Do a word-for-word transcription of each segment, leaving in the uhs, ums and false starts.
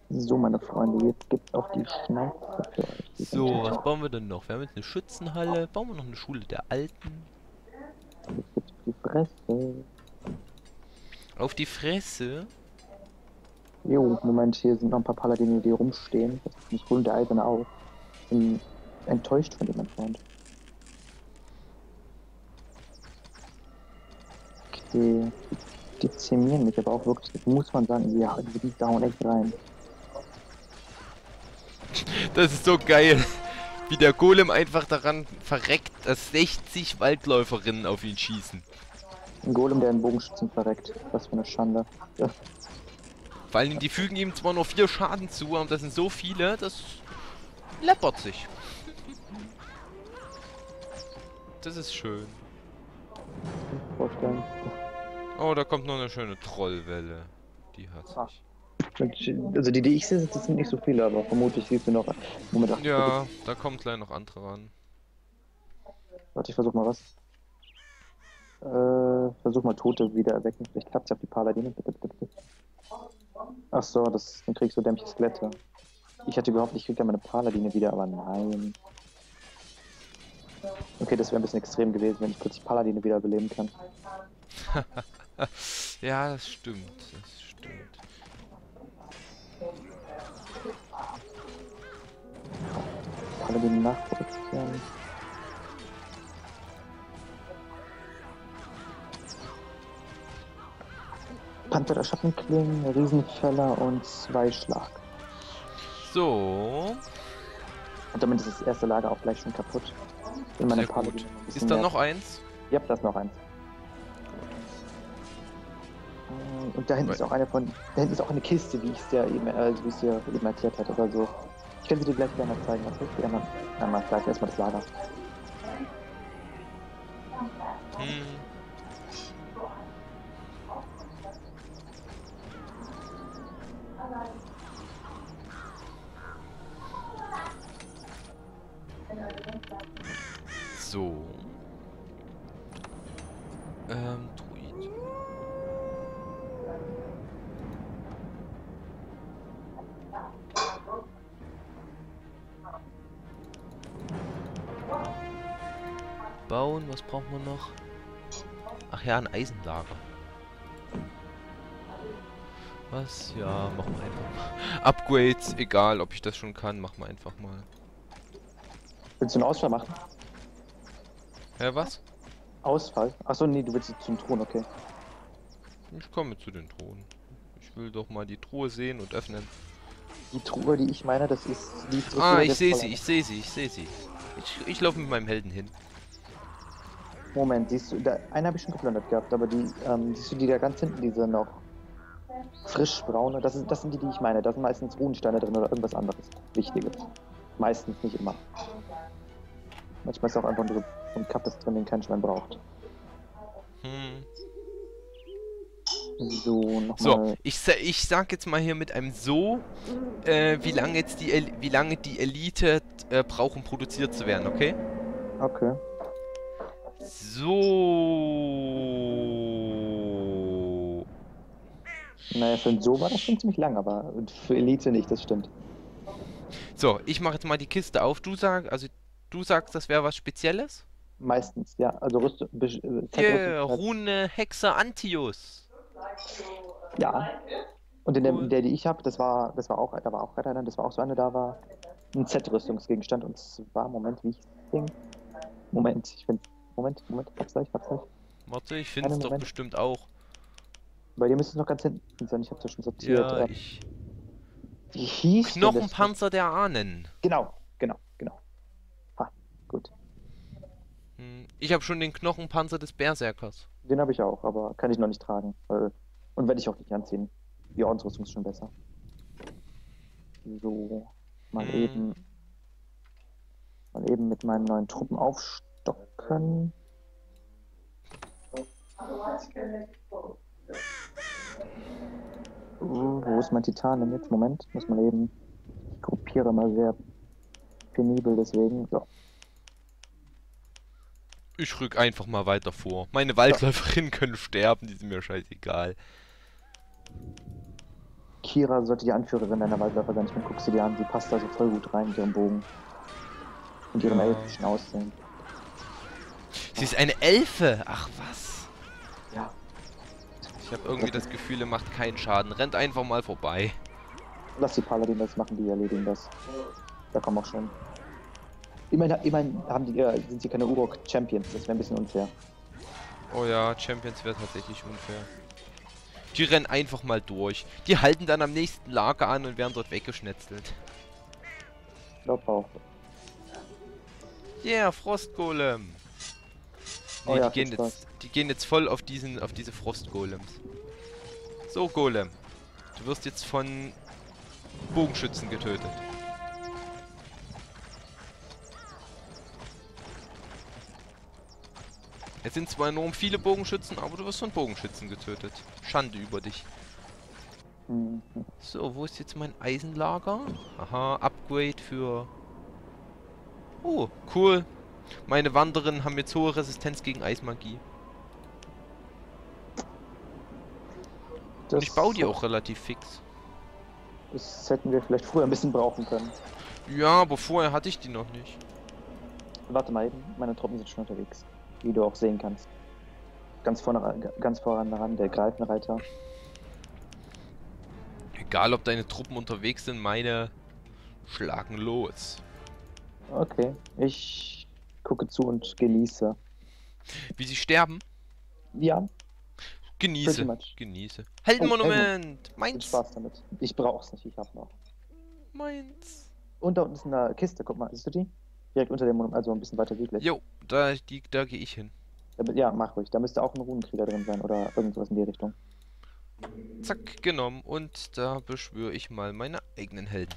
So, meine Freunde, jetzt gibt's auf die Schnauze für euch. Die sind So, was total- bauen wir denn noch? Wir haben jetzt eine Schützenhalle. Bauen wir noch eine Schule der Alten? Jetzt gibt's auf die Fresse. Auf die Fresse? Jo, Moment, hier sind noch ein paar Paladine, die rumstehen. Das ist nicht wohl der Eiserne auch. Ich bin enttäuscht von dem, mein Freund. Die dezimieren mich aber auch wirklich, das muss man sagen, ja, die hauen echt rein. Das ist so geil. Wie der Golem einfach daran verreckt, dass sechzig Waldläuferinnen auf ihn schießen. Ein Golem, der in Bogenschützen verreckt. Was für eine Schande. Ja. Vor allem, die fügen ihm zwar nur vier Schaden zu, aber das sind so viele, das läppert sich. Das ist schön. Vorstellen. Oh, da kommt noch eine schöne Trollwelle. Die hat Ah. sich. Also die, die ich sehe, das sind nicht so viele, aber vermutlich siehst du noch. Moment, ach, Ja, da kommen gleich noch andere ran. warte, ich versuch mal was. Äh, versuch mal Tote wieder erwecken. Vielleicht klappt es ja auf die Paladine. Bitte, bitte, bitte. Ach so, das, dann kriegst du dämliche Skelette. Ich hatte überhaupt nicht, ich krieg ja meine Paladine wieder, aber nein. Okay, das wäre ein bisschen extrem gewesen, wenn ich plötzlich Paladine wieder beleben kann. Ja, das stimmt. Das stimmt. Paladine nachproduzieren. Panther der Schattenklingen, Riesenfeller und Zweischlag. So. Und damit ist das erste Lager auch gleich schon kaputt. In meiner Sehr Paladine gut. ein bisschen Ist da mehr- noch eins? Ja, da ist noch eins. Und da hinten Weil- ist auch eine von. Da hinten ist auch eine Kiste, wie ich es dir eben, äh, wie ich es dir eben erklärt hatte oder so. Ich kann sie dir gleich gerne mal zeigen. Was hilft dir einmal? Einmal gleich erstmal das Lager. Hm. So. Ähm, Druid. Bauen, was brauchen wir noch? Ach ja, ein Eisenlager. Was? Ja, machen wir einfach mal. Upgrades, egal ob ich das schon kann, machen wir einfach mal. Willst du einen Ausfall machen? Hä, was? Ausfall? Achso, nee, du willst jetzt zum Thron, okay. Ich komme zu den Thronen. Ich will doch mal die Truhe sehen und öffnen. Die Truhe, die ich meine, das ist die Truhe. Ah, ich des sehe sie, Feuers. ich sehe sie, ich sehe sie. Ich, ich laufe mit meinem Helden hin. Moment, siehst du, da, eine habe ich schon geplündert gehabt, aber die, ähm, siehst du die da ganz hinten, diese noch frisch braune, das, ist, das sind die, die ich meine. Da sind meistens Runensteine drin oder irgendwas anderes Wichtiges. Meistens, nicht immer. Manchmal ist auch einfach nur so ein Kappes drin, den kein Schwein braucht. Hm. So, nochmal. So, ich, sa- ich sag jetzt mal hier mit einem So, äh, wie lange jetzt die El wie lange die Elite äh, braucht, um produziert zu werden, okay? Okay. So. Naja, für ein So war das schon ziemlich lang, aber für Elite nicht, das stimmt. So, ich mache jetzt mal die Kiste auf. Du sag, also du sagst, das wäre was Spezielles? Meistens, ja. Also Rüstung. Äh, Yeah, Zeitrüstung- Rune Hexe Antius. Ja. Und in der, Cool. in der die ich habe, das war, das war auch, da war auch gerade einer, das war auch so eine, da war ein Z-Rüstungsgegenstand und zwar, Moment, wie ich Ding. Moment, ich finde. Moment, Moment, hab's gleich, hab's gleich. Warte, ich finde es Einen doch Moment. bestimmt auch. Bei dir müsste es noch ganz hinten sein, ich hab's ja schon sortiert. Ja, Äh, ich. Wie hieß denn das? Knochenpanzer der Ahnen. Genau, genau, genau. Ha, gut. Hm, Ich habe schon den Knochenpanzer des Berserkers. Den habe ich auch, aber kann ich noch nicht tragen. Weil, und werde ich auch nicht anziehen. Die Ordensrüstung ist schon besser. So, mal Hm. eben. Mal eben mit meinen neuen Truppen aufstocken. Uh, wo ist mein Titan denn jetzt? Moment, muss man eben. Ich gruppiere mal sehr penibel, deswegen. So. Ich rück einfach mal weiter vor. Meine Waldläuferinnen können sterben, die sind mir scheißegal. Kira sollte die Anführerin deiner Waldläufer sein. Ich meine, guck sie dir an, sie passt da so voll gut rein mit ihrem Bogen. Und ihrem Ja. elfischen Aussehen. Sie ist eine Elfe! Ach was. Ja. Ich habe irgendwie das Gefühl, er macht keinen Schaden. Rennt einfach mal vorbei. Lass die Paladin das machen, die erledigen das. Da kommen auch schon. Immerhin, immerhin haben die, äh, sind sie keine Urok-Champions, das wäre ein bisschen unfair. Oh ja, Champions wäre tatsächlich unfair. Die rennen einfach mal durch. Die halten dann am nächsten Lager an und werden dort weggeschnetzelt. Ich glaube auch. Yeah, Frostgolem. Nee, Oh ja, die, gehen viel jetzt, die gehen jetzt voll auf diesen, auf diese Frostgolems. So, Golem. Du wirst jetzt von Bogenschützen getötet. Es sind zwar enorm viele Bogenschützen, aber du wirst von Bogenschützen getötet. Schande über dich. Mhm. So, wo ist jetzt mein Eisenlager? Aha, Upgrade für... Oh, cool. Meine Wandererinnen haben jetzt hohe Resistenz gegen Eismagie. Und ich baue die auch relativ fix. Das hätten wir vielleicht früher ein bisschen brauchen können. Ja, aber vorher hatte ich die noch nicht. Warte mal eben, meine Truppen sind schon unterwegs. Wie du auch sehen kannst. Ganz vorne, ganz voran daran, der Greifenreiter. Egal, ob deine Truppen unterwegs sind, meine schlagen los. Okay, ich gucke zu und genieße. Wie sie sterben? Ja, Genieße. pretty much. Genieße. Heldenmonument! Viel Meins! Spaß damit. Ich brauch's nicht, ich hab noch. Meins! Und da unten ist eine Kiste, guck mal, siehst du die? Direkt unter dem Monument, also ein bisschen weiter südlich. Jo, da, die, da gehe ich hin. Da- Ja, mach ruhig. Da müsste auch ein Runenkrieger drin sein oder irgendwas in die Richtung. Zack, genommen. Und da beschwöre ich mal meine eigenen Helden.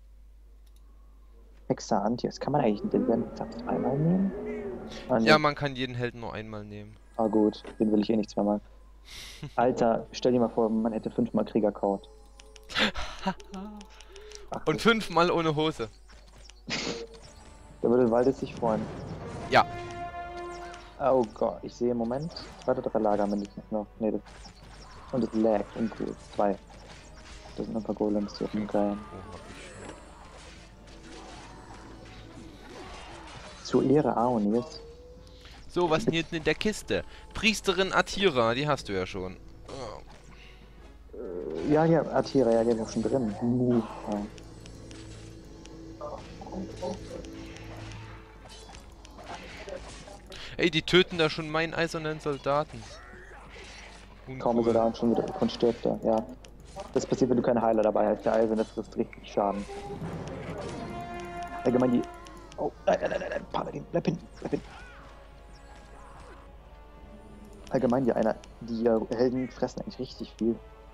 Hexa Antias, kann man eigentlich den Lendsatz einmal nehmen? Ah, nee. Ja, man kann jeden Helden nur einmal nehmen. Ah gut, den will ich eh nicht zweimal. Alter, stell dir mal vor, man hätte fünfmal Krieger kaut. Ach, Und fünfmal ohne Hose. da würde Waldes sich freuen. Ja. Oh Gott, ich sehe im Moment zwei oder drei Lager mindestens noch. Nee, das... Und es laggt, uncool. Zwei. Das sind ein paar Golems hier vom Geil. Oh, hab ich schon. Zur Ehre Aonirs. So, was denn hier hinten in der Kiste? Priesterin Atira, die hast du ja schon. Oh. Äh, ja, ja, Atira, ja, die ist auch schon drin. Uh, ja. Ey, die töten da schon meinen eisernen Soldaten. Kaum ist er da und schon wieder und stirbt er, ja. Das passiert, wenn du keine Heiler dabei hast. Der Eiserne frisst richtig Schaden. Allgemein die... Oh, nein, nein, nein, nein, Paladin, bleib hin, bleib hin. Allgemein die einer, die äh, Helden fressen eigentlich richtig viel.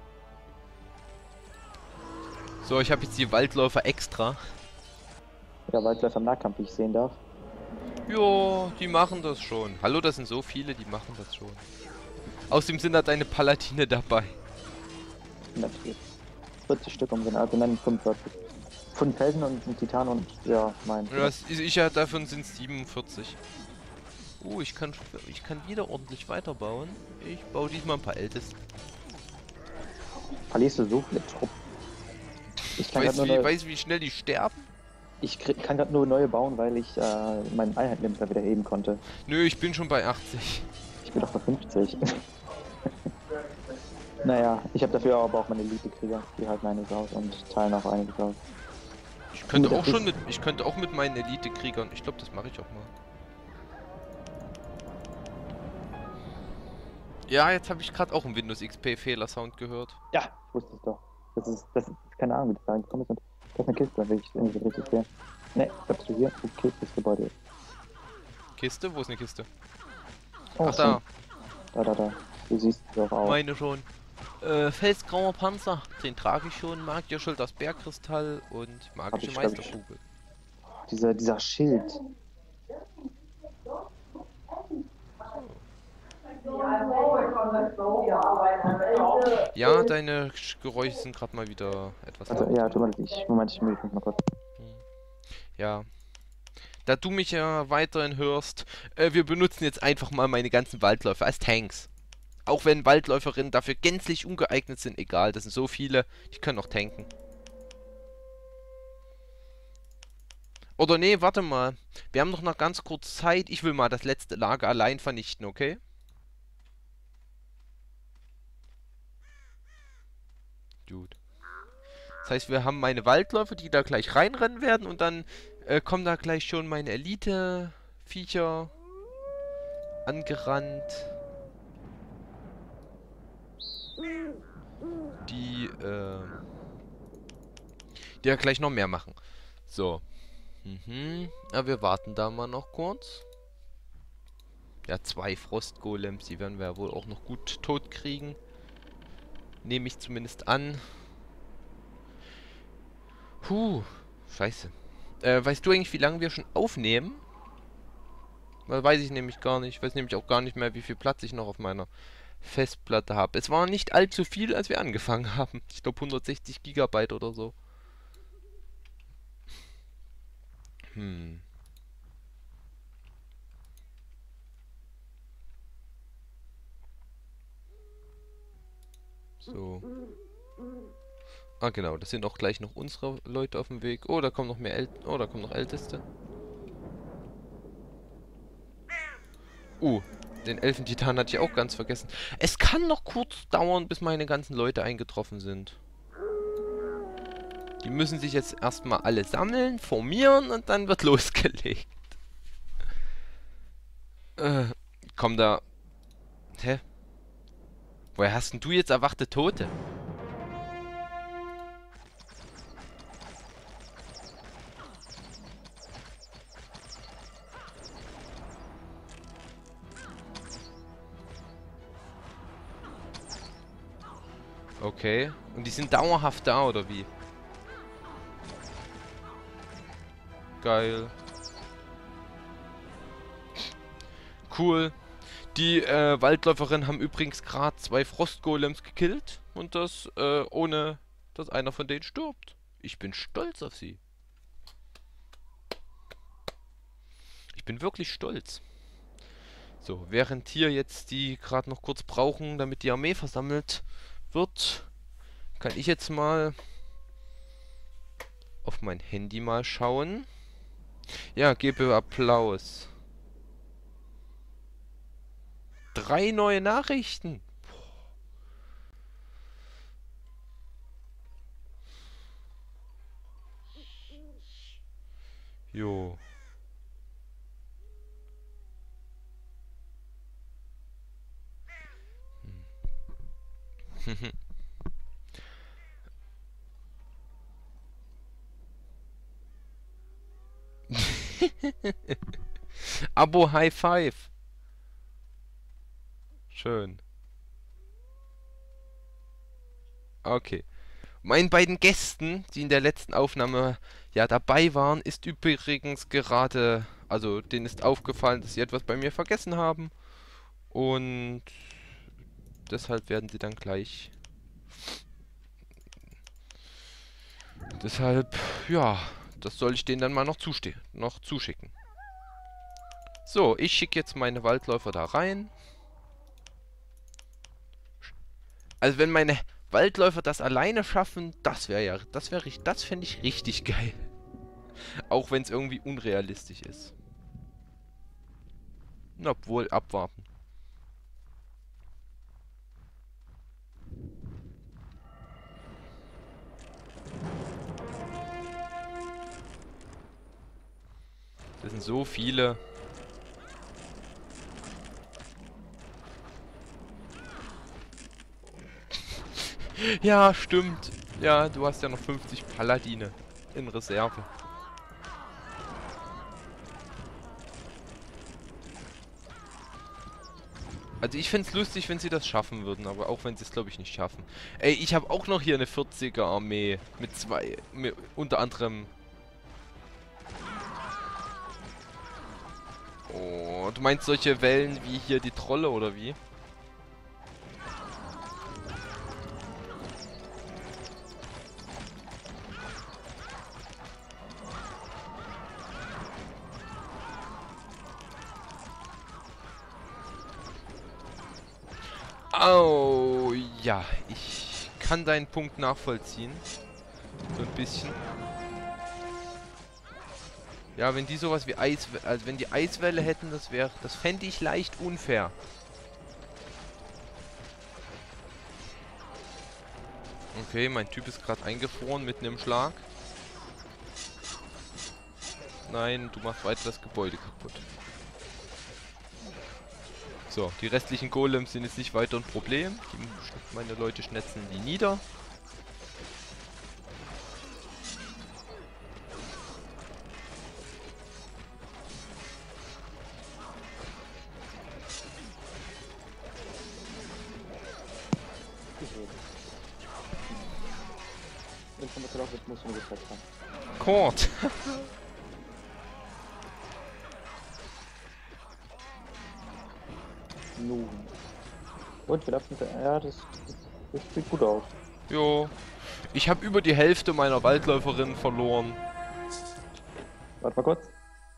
So, ich habe jetzt die Waldläufer extra. Ja, Waldläufer im Nahkampf, wie ich sehen darf. Jo, die machen das schon. Hallo, das sind so viele, die machen das schon. Außerdem sind da deine Paladine dabei. Natürlich. vierzig Stück um den, also nein, fünfundvierzig. Fünf Helden und ein Titan und, ja, mein. Ja, das ist, ich ja, davon sind es siebenundvierzig. Oh, ich kann, ich kann wieder ordentlich weiterbauen. Ich baue diesmal ein paar Ältesten. Verlierst du so viele Truppen? Ich kann Weißt gerade du, nur, wie, neu- weißt, wie schnell die sterben? ich krieg, kann gerade nur neue bauen, weil ich äh, meinen Einheitenlimiter wieder heben konnte. Nö, ich bin schon bei achtzig. Ich bin doch bei fünfzig. Naja, ich habe dafür aber auch meine Elite-Krieger. Die halten einiges aus und teilen auch einiges aus. Ich könnte Uh, auch das schon ist- mit, ich könnte auch mit meinen Elite-Kriegern, ich glaube, das mache ich auch mal. Ja, jetzt habe ich gerade auch einen Windows X P Fehler-Sound gehört. Ja, ich wusste es doch. Das ist, das ist, keine Ahnung, wie das da reingekommen ist. Und das ist eine Kiste, wenn ich es irgendwie so richtig sehe. Ne, bleibst du hier? Okay, das Gebäude. Kiste? Wo ist eine Kiste? Oh, Ach, da. Da, da, da. Du siehst es auch aus. Meine schon. Äh, Felsgrauer Panzer, den trage ich schon. Magierschild aus Bergkristall und magische ich, glaub ich. Meisterkugel. Dieser, dieser Schild. Ja, deine Sch- Geräusche sind gerade mal wieder etwas Also, lauter. ja, tu mal, ich, Moment, ich mute mich mal kurz. Ja. Da du mich ja weiterhin hörst, äh, wir benutzen jetzt einfach mal meine ganzen Waldläufer als Tanks. Auch wenn Waldläuferinnen dafür gänzlich ungeeignet sind, egal. Das sind so viele, die können auch tanken. Oder nee, warte mal. Wir haben noch noch ganz kurz Zeit. Ich will mal das letzte Lager allein vernichten, okay? Gut. Das heißt, wir haben meine Waldläufer, die da gleich reinrennen werden. Und dann äh, kommen da gleich schon meine Elite-Viecher angerannt. Die, äh... die ja gleich noch mehr machen. So. Mhm. Aber wir warten da mal noch kurz. Ja, zwei Frostgolems, die werden wir ja wohl auch noch gut tot kriegen. Nehme ich zumindest an. Puh, scheiße. Äh, weißt du eigentlich, wie lange wir schon aufnehmen? Weil weiß ich nämlich gar nicht. Ich weiß nämlich auch gar nicht mehr, wie viel Platz ich noch auf meiner Festplatte habe. Es war nicht allzu viel, als wir angefangen haben. Ich glaube hundertsechzig Gigabyte oder so. Hm. So. Ah, genau. Das sind auch gleich noch unsere Leute auf dem Weg. Oh, da kommen noch mehr El Oh, da kommen noch Älteste. Uh, den Elfentitan hatte ich auch ganz vergessen. Es kann noch kurz dauern, bis meine ganzen Leute eingetroffen sind. Die müssen sich jetzt erstmal alle sammeln, formieren und dann wird losgelegt. Äh, komm da. Hä? Woher hast denn du jetzt erwachte Tote? Okay. Und die sind dauerhaft da, oder wie? Geil. Cool. Die äh, Waldläuferinnen haben übrigens gerade zwei Frostgolems gekillt. Und das äh, ohne, dass einer von denen stirbt. Ich bin stolz auf sie. Ich bin wirklich stolz. So, während hier jetzt die gerade noch kurz brauchen, damit die Armee versammelt wird, kann ich jetzt mal auf mein Handy mal schauen. Ja, gebe Applaus. Drei neue Nachrichten. Jo. Hm. Abo High Five. Schön. Okay. Meinen beiden Gästen, die in der letzten Aufnahme ja dabei waren, ist übrigens gerade, also denen ist aufgefallen, dass sie etwas bei mir vergessen haben. Und deshalb werden sie dann gleich... Deshalb, ja, das soll ich denen dann mal noch, zuste noch zuschicken. So, ich schicke jetzt meine Waldläufer da rein. Also wenn meine Waldläufer das alleine schaffen, das wäre ja, das wäre, das fände ich richtig geil. Auch wenn es irgendwie unrealistisch ist. Obwohl, abwarten. Das sind so viele. Ja, stimmt. Ja, du hast ja noch fünfzig Paladine in Reserve. Also ich fände es lustig, wenn sie das schaffen würden, aber auch wenn sie es, glaube ich, nicht schaffen. Ey, ich habe auch noch hier eine vierziger Armee mit zwei, mit, unter anderem... Oh, du meinst solche Wellen wie hier die Trolle, oder wie? Oh, ja, ich kann deinen Punkt nachvollziehen. So ein bisschen. Ja, wenn die sowas wie Eis... Also wenn die Eiswelle hätten, das wäre... Das fände ich leicht unfair. Okay, mein Typ ist gerade eingefroren mitten im Schlag. Nein, du machst weiter das Gebäude kaputt. So, die restlichen Golems sind jetzt nicht weiter ein Problem. Die, meine Leute schnetzen die nieder. Wenn es damit wird, muss man gefällt haben. Kord. Nun. Und wir lassen... Ja, das, das, das sieht gut aus. Jo. Ich habe über die Hälfte meiner Waldläuferinnen verloren. Warte mal kurz.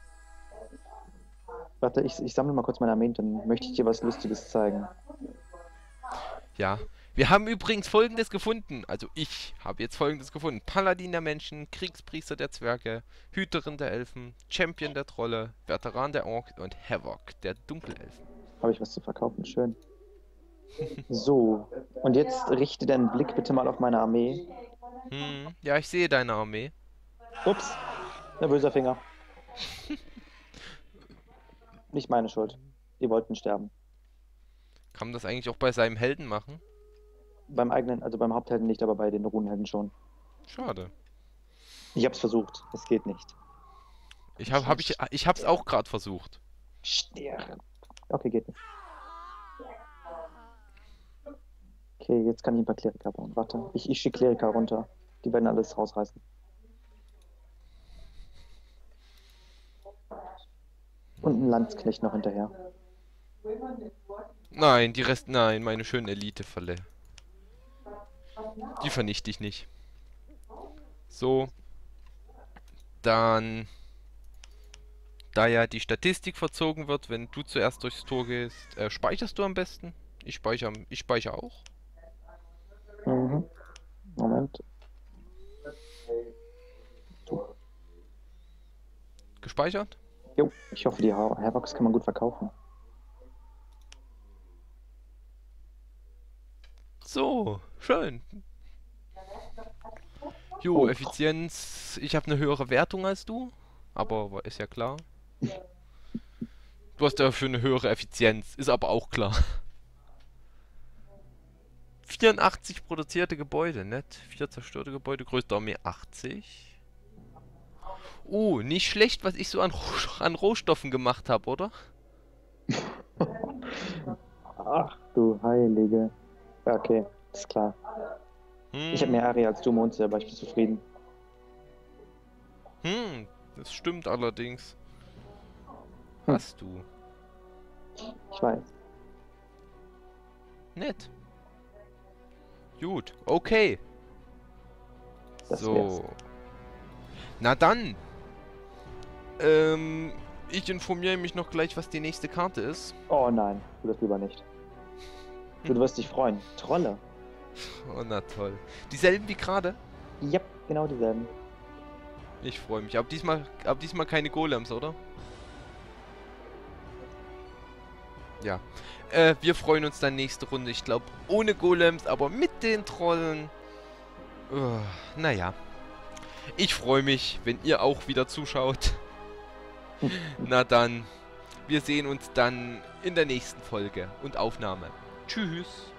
Warte, ich, ich sammle mal kurz meine Armeen, dann möchte ich dir was Lustiges zeigen. Ja. Wir haben übrigens Folgendes gefunden. Also ich habe jetzt Folgendes gefunden. Paladin der Menschen, Kriegspriester der Zwerge, Hüterin der Elfen, Champion der Trolle, Veteran der Ork und Havoc der Dunkelelfen. Habe ich was zu verkaufen? Schön. So, und jetzt richte deinen Blick bitte mal auf meine Armee. Hm, ja, ich sehe deine Armee. Ups, der böse Finger. Nicht meine Schuld. Die wollten sterben. Kann man das eigentlich auch bei seinem Helden machen? Beim eigenen, also beim Haupthelden nicht, aber bei den Runenhelden schon. Schade. Ich hab's versucht, es geht nicht. Ich hab, hab ich, ich hab's auch gerade versucht. Sterben. Okay, geht nicht. Okay, jetzt kann ich ein paar Kleriker bauen. Warte, ich, ich schicke Kleriker runter. Die werden alles rausreißen. Und einen Landsknecht noch hinterher. Nein, die Rest... Nein, meine schönen Elite-Falle. Die vernichte ich nicht. So. Dann... Da ja die Statistik verzogen wird, wenn du zuerst durchs Tor gehst, äh, speicherst du am besten? Ich speichere, ich speichere auch. Mhm. Moment. So. Gespeichert? Jo, ich hoffe, die Havocs kann man gut verkaufen. So, schön. Jo, Oh. Effizienz. Ich habe eine höhere Wertung als du, aber ist ja klar. Du hast dafür eine höhere Effizienz, ist aber auch klar. vierundachtzig produzierte Gebäude, nett. vier zerstörte Gebäude, größte Armee achtzig. Oh, nicht schlecht, was ich so an, Roh an Rohstoffen gemacht habe, oder? Ach du Heilige. Ja, okay, ist klar. Hm. Ich habe mehr Area als du, Monster, aber ich bin zufrieden. Hm, das stimmt allerdings. Hm. Hast du. Ich weiß. Nett. Gut, okay. Das So. wär's. Na dann. Ähm, ich informiere mich noch gleich, was die nächste Karte ist. Oh nein, tu das lieber nicht. Du, du wirst dich freuen. Trolle. Oh, na toll. Dieselben wie gerade? Yep, genau dieselben. Ich freue mich. Aber diesmal, aber diesmal keine Golems, oder? Ja. Äh, wir freuen uns dann nächste Runde. Ich glaube, ohne Golems, aber mit den Trollen. Uh, naja. Ich freue mich, wenn ihr auch wieder zuschaut. Na dann. Wir sehen uns dann in der nächsten Folge und Aufnahme. Tschüss.